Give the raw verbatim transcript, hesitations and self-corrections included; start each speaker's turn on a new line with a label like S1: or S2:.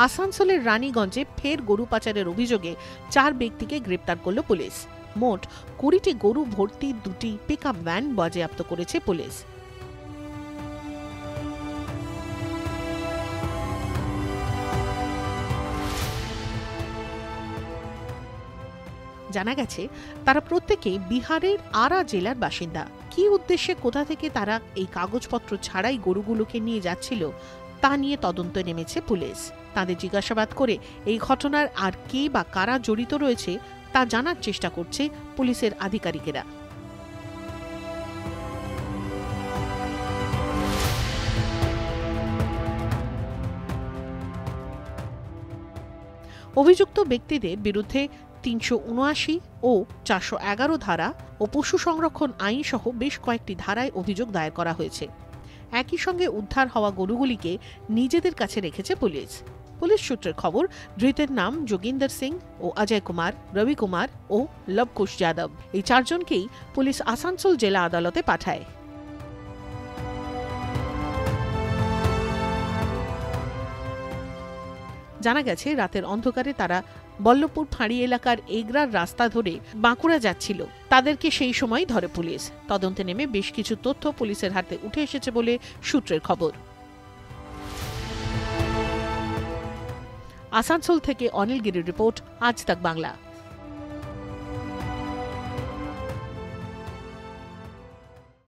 S1: আসানসোলের রানীগঞ্জে ফের গরু পাচারের অভিযোগে চার ব্যক্তিকে গ্রেপ্তার করল পুলিশ। মোট কুড়িটি গরু ভর্তি দুটি পিকআপ ভ্যান বাজেয়াপ্ত করেছে পুলিশ। জানা গেছে তারা প্রত্যেকেই বিহারের আরা জেলার বাসিন্দা। কি উদ্দেশ্যে কোথা থেকে তারা এই কাগজপত্র ছাড়াই গরুগুলোকে নিয়ে যাচ্ছিল তা নিয়ে তদন্তে নেমেছে পুলিশ। তাদের জিজ্ঞাসাবাদ করে এই ঘটনার আর কে বা কারা জড়িত রয়েছে তা জানার চেষ্টা করছে পুলিশের আধিকারিকেরা। অভিযুক্ত ব্যক্তিদের বিরুদ্ধে তিনশো উনআশি ও চারশো এগারো ধারা ও পশু সংরক্ষণ আইন সহ বেশ কয়েকটি ধারায় অভিযোগ দায়ের করা হয়েছে। একই সঙ্গে উদ্ধার হওয়া গরুগুলিকে নিজেদের কাছে রেখেছে পুলিশ। পুলিশ সূত্রের খবর, ধৃতের নাম যোগিন্দর সিং ও অজয় কুমার, রবি কুমার ও লবকুশ যাদব। এই চারজনকেই পুলিশ আসানসোল জেলা আদালতে পাঠায়। জানা গেছে রাতের অন্ধকারে তারা বল্লভপুর ফাঁড়ি এলাকার এগরার রাস্তা ধরে বাঁকুড়া যাচ্ছিল। তাদেরকে সেই সময় ধরে পুলিশ। তদন্তে নেমে বেশ কিছু তথ্য পুলিশের হাতে উঠে এসেছে বলে সূত্রের খবর। আসানসোল থেকে অনিল গিরির রিপোর্ট, আজ তাক বাংলা।